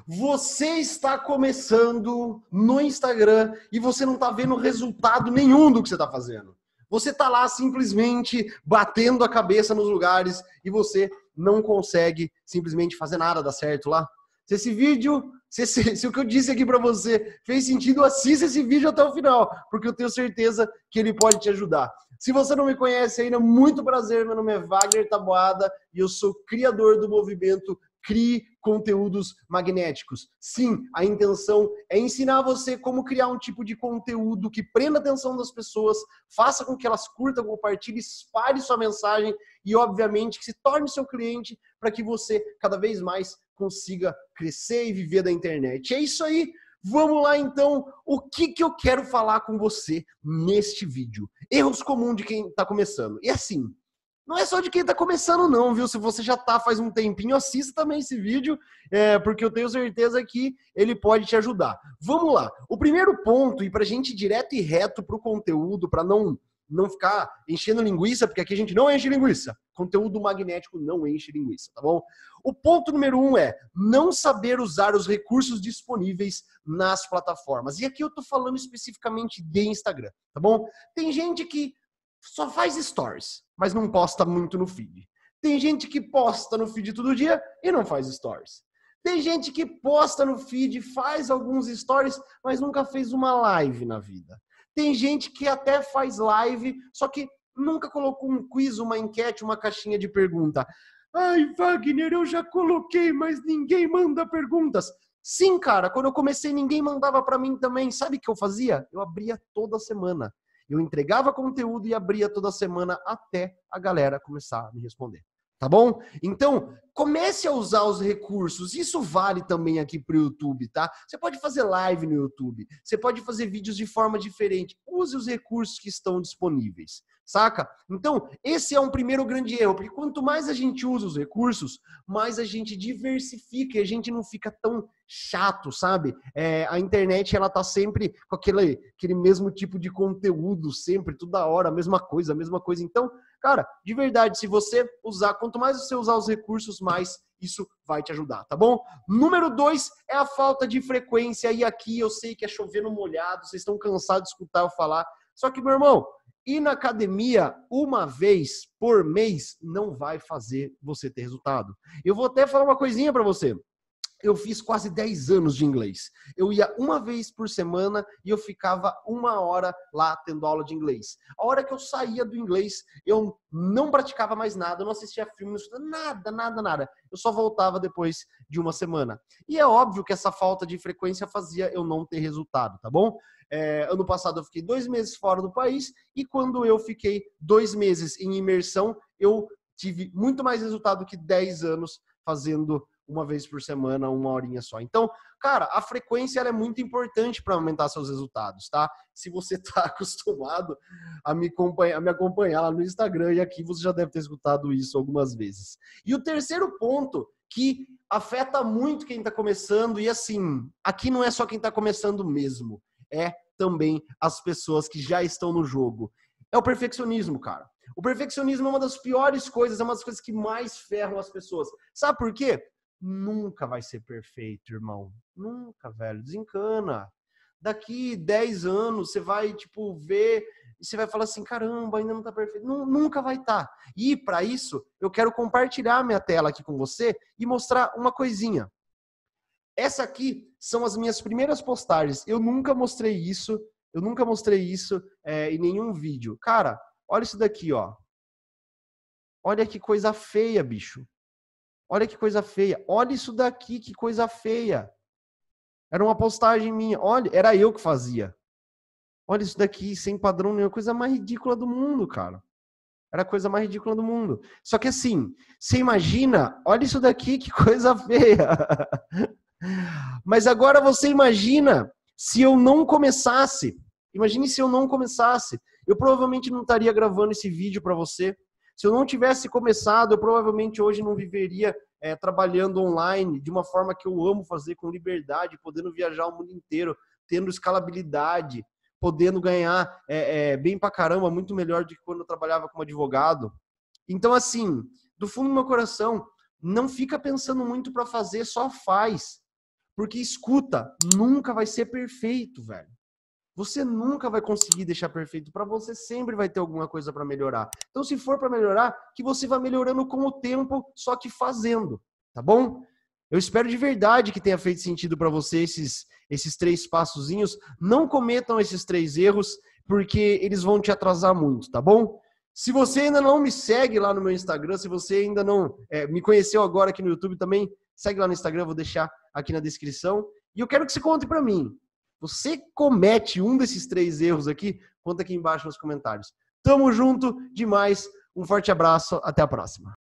Você está começando no Instagram e você não está vendo resultado nenhum do que você está fazendo. Você está lá simplesmente batendo a cabeça nos lugares e você não consegue simplesmente fazer nada dar certo lá. Se esse vídeo, se o que eu disse aqui para você fez sentido, assista esse vídeo até o final, porque eu tenho certeza que ele pode te ajudar. Se você não me conhece ainda, muito prazer, meu nome é Wagner Taboada e eu sou criador do movimento Crie Conteúdos Magnéticos. Sim, a intenção é ensinar você como criar um tipo de conteúdo que prenda a atenção das pessoas, faça com que elas curtam, compartilhem, espalhe sua mensagem e, obviamente, que se torne seu cliente para que você cada vez mais consiga crescer e viver da internet. É isso aí. Vamos lá, então. O que eu quero falar com você neste vídeo? Erros comuns de quem está começando. E assim, não é só de quem está começando não, viu? Se você já está faz um tempinho, assista também esse vídeo, porque eu tenho certeza que ele pode te ajudar. Vamos lá. O primeiro ponto, e para a gente ir direto e reto para o conteúdo, para não ficar enchendo linguiça, porque aqui a gente não enche linguiça. Conteúdo magnético não enche linguiça, tá bom? O ponto número 1 é não saber usar os recursos disponíveis nas plataformas. E aqui eu tô falando especificamente de Instagram, tá bom? Tem gente que só faz stories, mas não posta muito no feed. Tem gente que posta no feed todo dia e não faz stories. Tem gente que posta no feed, faz alguns stories, mas nunca fez uma live na vida. Tem gente que até faz live, só que nunca colocou um quiz, uma enquete, uma caixinha de pergunta. Ai, Wagner, eu já coloquei, mas ninguém manda perguntas. Sim, cara, quando eu comecei, ninguém mandava pra mim também. Sabe o que eu fazia? Eu abria toda semana. Eu entregava conteúdo e abria toda semana até a galera começar a me responder. Tá bom? Então, comece a usar os recursos. Isso vale também aqui para o YouTube, tá? Você pode fazer live no YouTube. Você pode fazer vídeos de forma diferente. Use os recursos que estão disponíveis, saca? Então, esse é um primeiro grande erro, porque quanto mais a gente usa os recursos, mais a gente diversifica e a gente não fica tão chato, sabe? A internet, ela tá sempre com aquele mesmo tipo de conteúdo, sempre, toda hora, a mesma coisa. Então, cara, de verdade, se você usar, quanto mais você usar os recursos, mais isso vai te ajudar, tá bom? Número 2 é a falta de frequência. E aqui eu sei que é chover no molhado, vocês estão cansados de escutar eu falar. Só que, meu irmão, ir na academia uma vez por mês não vai fazer você ter resultado. Eu vou até falar uma coisinha pra você. Eu fiz quase 10 anos de inglês. Eu ia uma vez por semana e eu ficava 1 hora lá tendo aula de inglês. A hora que eu saía do inglês, eu não praticava mais nada, eu não assistia filme, não estudava nada. Eu só voltava depois de uma semana. E é óbvio que essa falta de frequência fazia eu não ter resultado, tá bom? Ano passado eu fiquei 2 meses fora do país e quando eu fiquei 2 meses em imersão, eu tive muito mais resultado que 10 anos fazendo uma vez por semana, 1 horinha só. Então, cara, a frequência ela é muito importante para aumentar seus resultados, tá? Se você está acostumado a me acompanhar lá no Instagram, e aqui você já deve ter escutado isso algumas vezes. E o terceiro ponto que afeta muito quem está começando, e assim, aqui não é só quem está começando mesmo, é também as pessoas que já estão no jogo. É o perfeccionismo, cara. O perfeccionismo é uma das piores coisas, é uma das coisas que mais ferram as pessoas. Sabe por quê? Nunca vai ser perfeito, irmão. Nunca, velho. Desencana. Daqui 10 anos, você vai, ver e você vai falar assim, caramba, ainda não tá perfeito. Nunca vai estar. E, para isso, eu quero compartilhar minha tela aqui com você e mostrar uma coisinha. Essa aqui são as minhas primeiras postagens. Eu nunca mostrei isso em nenhum vídeo. Cara, olha isso daqui, ó. Olha que coisa feia, bicho. Olha que coisa feia. Olha isso daqui, que coisa feia. Era uma postagem minha. Olha, era eu que fazia. Olha isso daqui, sem padrão nenhum. Coisa mais ridícula do mundo, cara. Era a coisa mais ridícula do mundo. Só que assim, você imagina, olha isso daqui, que coisa feia. Mas agora você imagina se eu não começasse. Imagine se eu não começasse. Eu provavelmente não estaria gravando esse vídeo para você. Se eu não tivesse começado, eu provavelmente hoje não viveria trabalhando online de uma forma que eu amo fazer, com liberdade, podendo viajar o mundo inteiro, tendo escalabilidade, podendo ganhar bem pra caramba, muito melhor do que quando eu trabalhava como advogado. Então, assim, do fundo do meu coração, não fica pensando muito para fazer, só faz. Porque escuta, nunca vai ser perfeito, velho. Você nunca vai conseguir deixar perfeito. Para você sempre vai ter alguma coisa para melhorar. Então, se for para melhorar, que você vá melhorando com o tempo, só que fazendo, tá bom? Eu espero de verdade que tenha feito sentido para você esses 3 passozinhos. Não cometam esses 3 erros, porque eles vão te atrasar muito, tá bom? Se você ainda não me segue lá no meu Instagram, se você ainda não me conheceu agora aqui no YouTube também, segue lá no Instagram, vou deixar aqui na descrição. E eu quero que você conte para mim. Você comete um desses 3 erros aqui? Conta aqui embaixo nos comentários. Tamo junto demais. Um forte abraço. Até a próxima.